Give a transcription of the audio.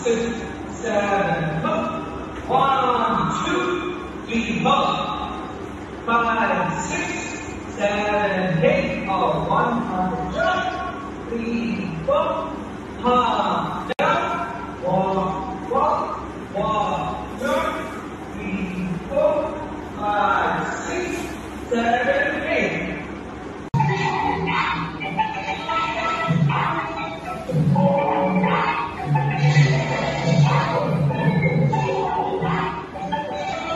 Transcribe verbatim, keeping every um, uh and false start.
six, seven, up. One, two, three, up. Five, six, seven, eight. Oh, one, on the jump. Three, up.